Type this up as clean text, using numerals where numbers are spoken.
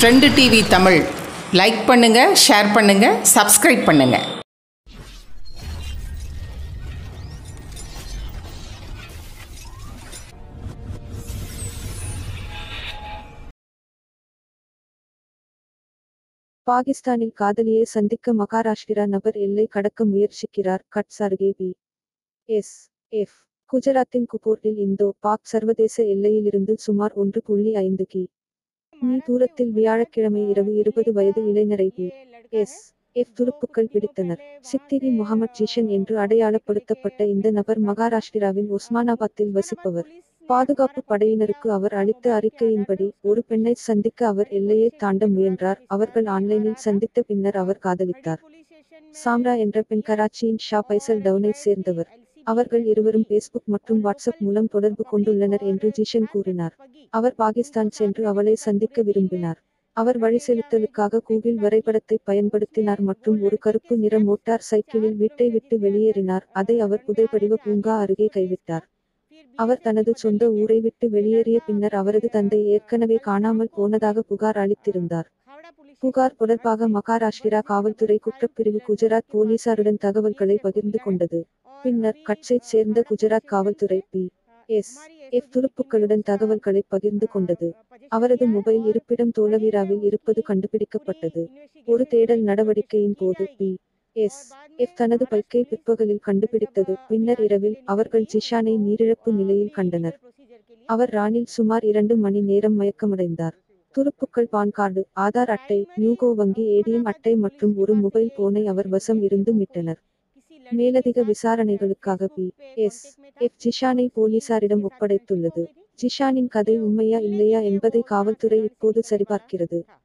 Trend TV Tamil like பண்ணுங்க, share பண்ணுங்க, subscribe பண்ணுங்க. பாகிஸ்தானில் காதலியை சந்திக்க மகாராஷ்டிரா நபர் எல்லை கடக்க முயற்சிக்கிறார். கட்ஸ் அருகே பி.எஸ்.எஃப். குஜராத்தின் குப்போர்ட்டில் இந்தோ பாக் சர்வதேச எல்லையிலிருந்து சுமார் 1.5 கி.மீ தூரத்தில் வியாழக்கிழமை இரவு 20 வயது இளைஞரை பி.எஸ்.எஃப். துருப்புக்கள் பிடித்தனர். சித்திரி முகமது ஜிஷன் என்று அடையாளப்படுத்தப்பட்ட இந்த நபர் மகாராஷ்டிராவின் ஒஸ்மானாபாத்தில் வசிப்பவர். பாதுகாப்பு படையினருக்கு அவர் அளித்த அறிக்கையின்படி, ஒரு பெண்ணை சந்திக்க அவர் எல்லையை தாண்ட முயன்றார். அவர்கள் ஆன்லைனில் சந்தித்த பின்னர் அவர் காதலித்தார். சாம்ரா என்ற பெண் கராச்சியின் ஷா பைசல் டவுனை சேர்ந்தவர். அவர்கள் இருவரும் பேஸ்புக் மற்றும் வாட்ஸ்அப் மூலம் தொடர்பு கொண்டுள்ளனர் என்று ஜிஷன் கூறினார். அவர் பாகிஸ்தான் சென்று அவளை சந்திக்க விரும்பினார். அவர் வழிசெலுத்தலுக்காக கூகிள் வரைபடத்தை பயன்படுத்தினார் மற்றும் ஒரு கருப்பு நிற மோட்டார் சைக்கிளில் வீட்டை விட்டு வெளியேறினார். அதை அவர் புதைபடிவ பூங்கா அருகே கைவிட்டார். அவர் தனது சொந்த ஊரை விட்டு வெளியேறிய பின்னர் அவரது தந்தை ஏற்கனவே காணாமல் போனதாக புகார் அளித்திருந்தார். புகார் தொடர்பாக மகாராஷ்டிரா காவல்துறை குற்றப்பிரிவு குஜராத் போலீசாருடன் தகவல்களை பகிர்ந்து கொண்டது. பின்னர் கட்சைச் சேர்ந்த குஜராத் காவல்துறை பி.எஸ்.எஃப். துருப்புக்களுடன் தகவல்களை பகிர்ந்து கொண்டது. அவரது மொபைல் இருப்பிடம் தோலவீராவில் இருப்பது கண்டுபிடிக்கப்பட்டது. ஒரு தேடல் நடவடிக்கையின் போது பி.எஸ்.எஃப். தனது பைக்கை பிற்பகலில் கண்டுபிடித்தது. பின்னர் இரவில் அவர்கள் ஜிஷானை நீரிழப்பு நிலையில் கண்டனர். அவர் ரானில் சுமார் 2 மணி நேரம் மயக்கமடைந்தார். துருப்புக்கள் பான் கார்டு, ஆதார் அட்டை, யூகோ வங்கி ஏடிஎம் அட்டை மற்றும் ஒரு மொபைல் போனை அவர் வசம் இருந்து மீட்டனர். மேலதிக விசாரணைகளுக்காக பி.எஸ்.எஃப். ஜிஷானை போலீசாரிடம் ஒப்படைத்துள்ளது. ஜிஷானின் கதை உண்மையா இல்லையா என்பதை காவல்துறை இப்போது சரிபார்க்கிறது.